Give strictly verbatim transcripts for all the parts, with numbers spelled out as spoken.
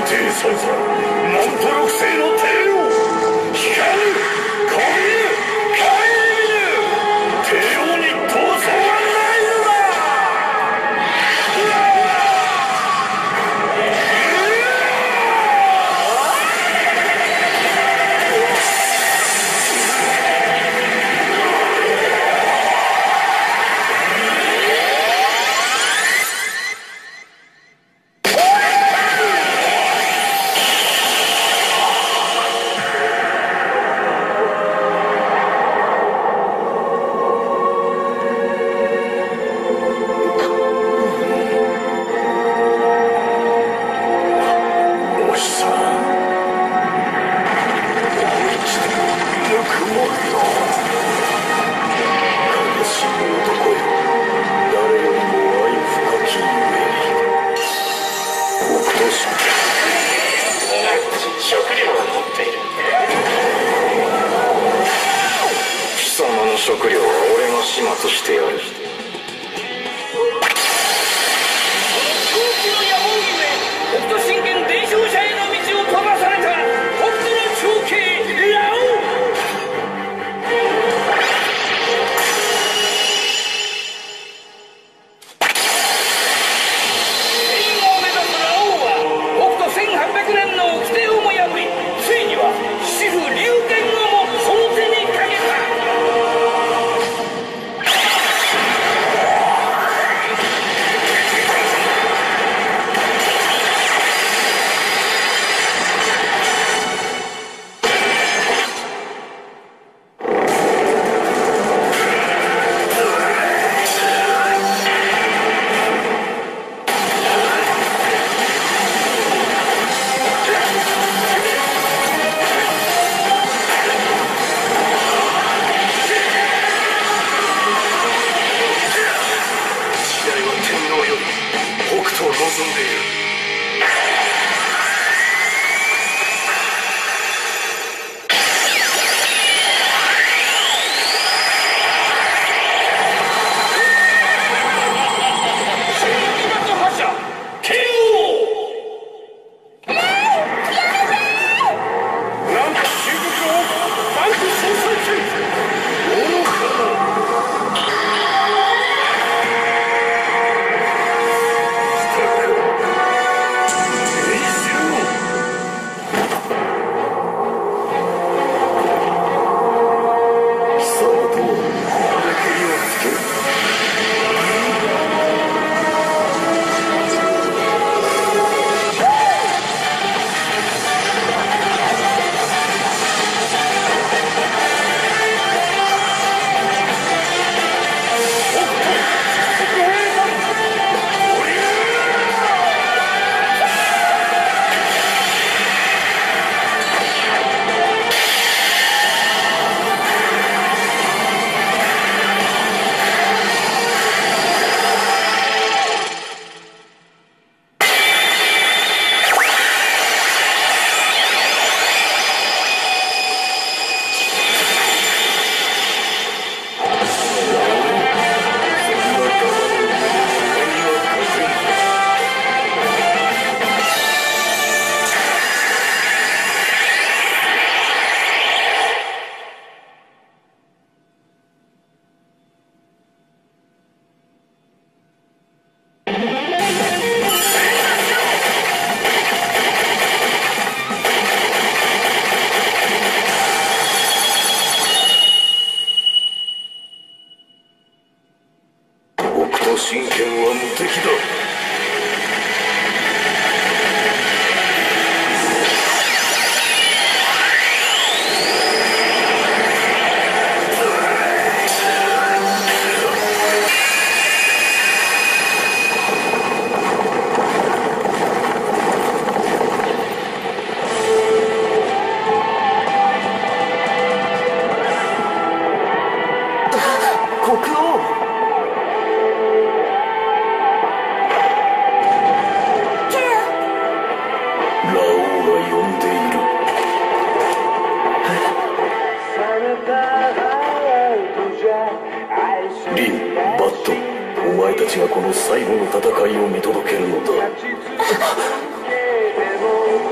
帝サイザーなんと六星の帝王光るこびる神帝王に闘争はないのだ。 食料は俺が始末してやる。 空気の野望ゆえ北斗神拳伝承者への道を閉ざされた北斗の長兄ラオウ。天を目指すラオウは北斗せんはっぴゃくねんの掟をも破り、ついには死不龍剣をもその手にかけた。 神剣は無敵だ。リン、バット、お前たちがこの最後の戦いを見届けるのだ。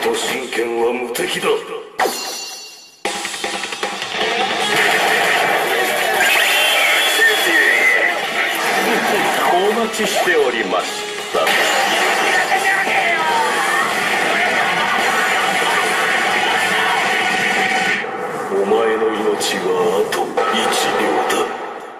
北斗神拳は無敵だ。 お待ちしておりました。 お前の命はあといちびょうだ。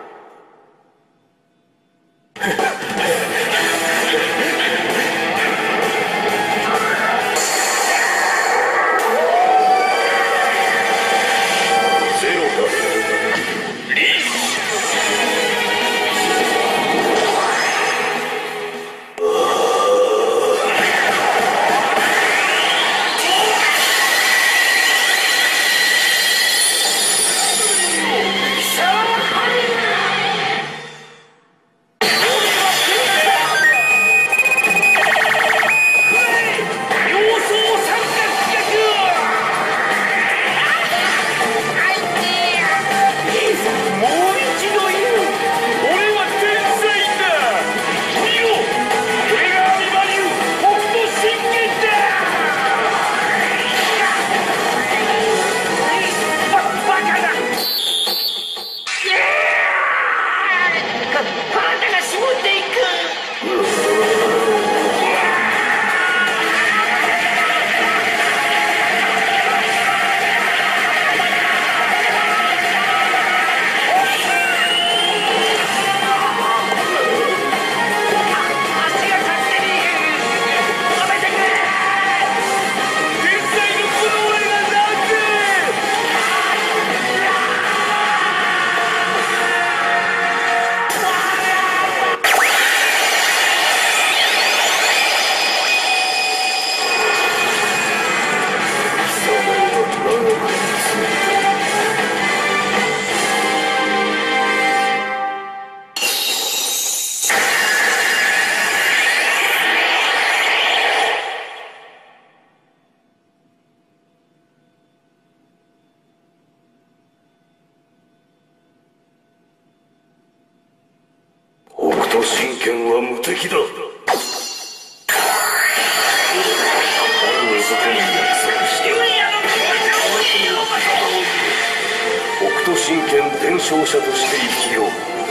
北斗神拳は無敵だ。北斗神拳伝承者として生きよう。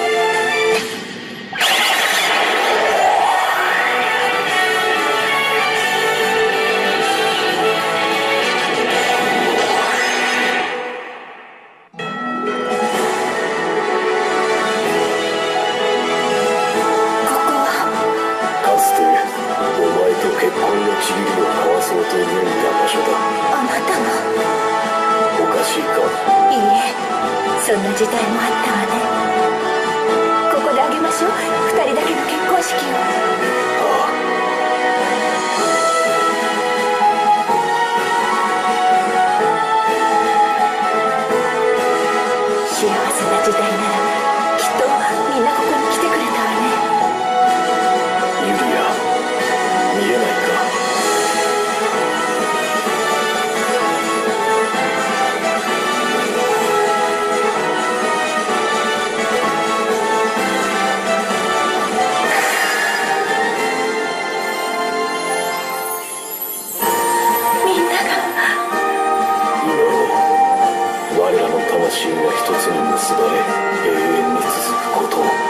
そんな時代もあったわね。ここであげましょう、二人だけの結婚式を。ああ。幸せな時代ならきっとみんなここに来てくれたわね。 ユリア、見えないか。魂が一つに結ばれ永遠に続くことを。